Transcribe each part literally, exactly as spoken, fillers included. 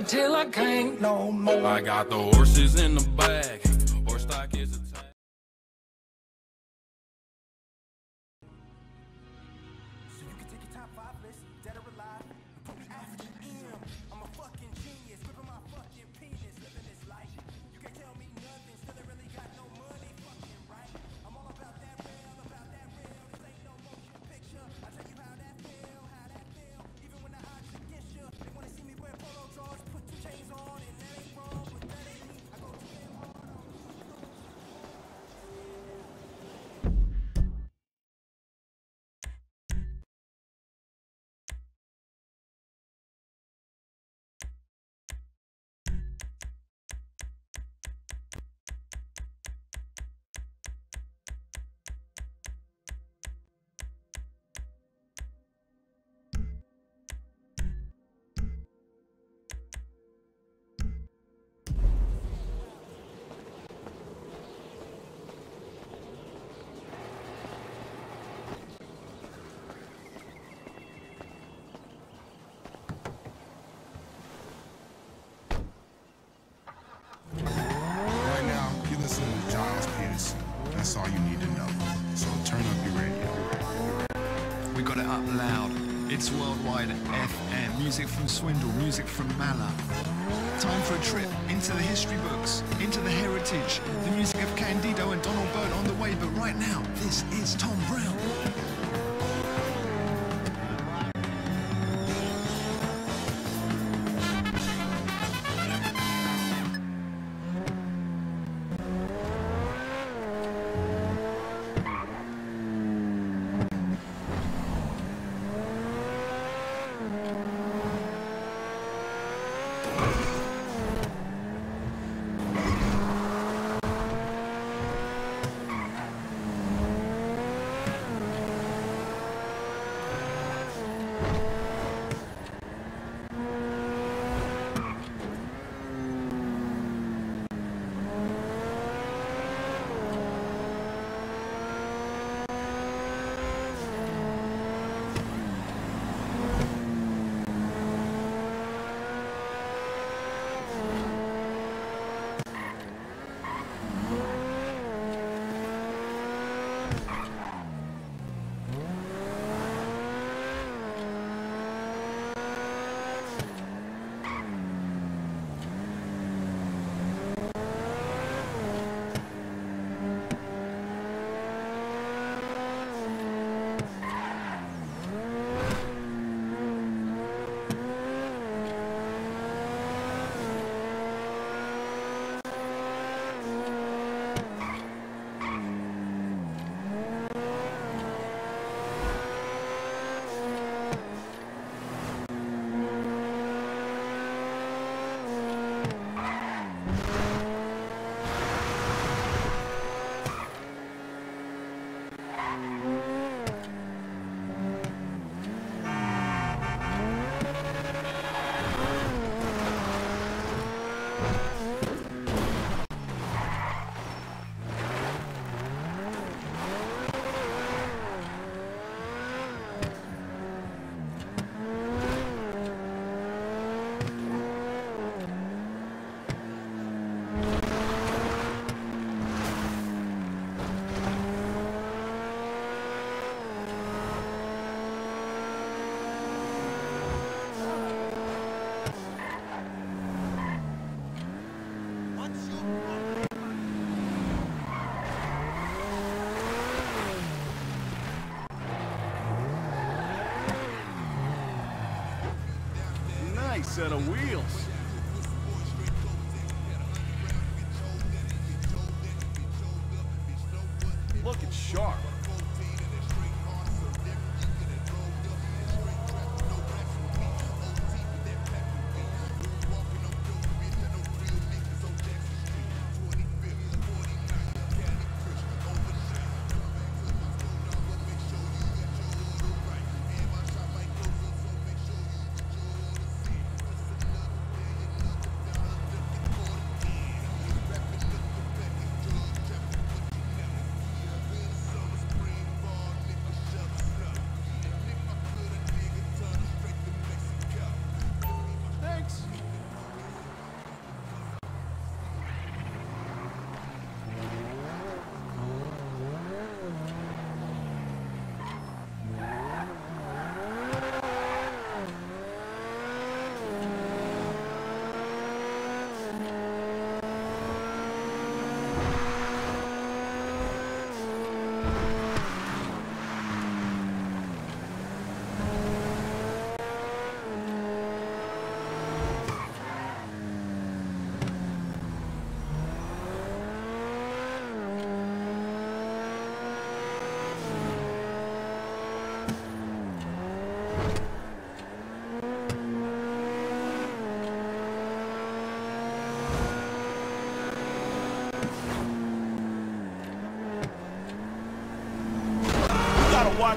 ride till I can't no more. I got the horses in the bag. Horse stock is a tag. So you can take your top five list, dead or alive. Put me after M. I'm a fucking genius, gripping my fucking penis, living this life. You can't tell me nothing, still ain't really got no money, fucking right. I'm all about that real, about that real. This ain't no motion picture. I tell you how that feel, how that feel. Even when the odds against you, they wanna see me wear polo drawers, put two chains on, and that ain't wrong, but that ain't me. I go too damn hard on Right now, you're listening to Giles Peterson. That's all you need to know. So turn up your radio. We got it up loud. It's Worldwide F M. Music from Swindle, music from Mala. Time for a trip into the history books, into the heritage, the music of Candido and Donald Byrd on the way. But right now, this is Tom Brown. Set of wheels. Looking sharp.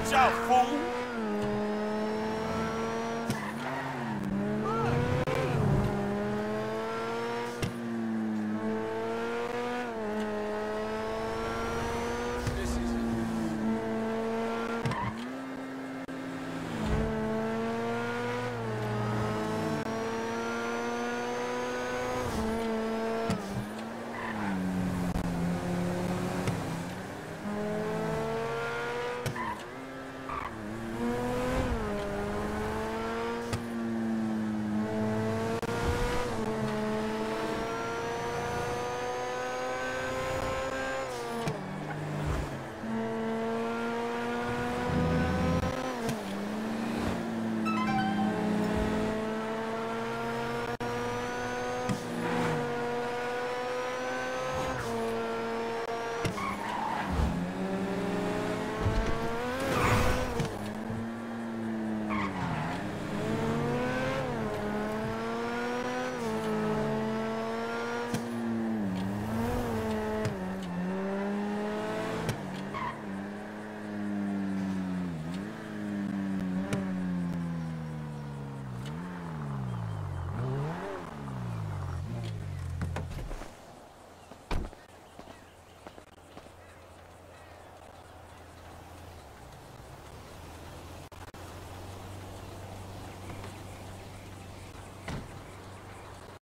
Watch out, fool!